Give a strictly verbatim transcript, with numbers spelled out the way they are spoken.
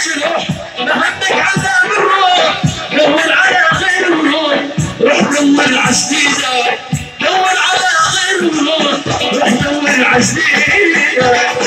روح مهمك عذاب الروح، دور على غير الروح، روح دور عالسديدة، دور على غير الروح، روح دور عالسديدة.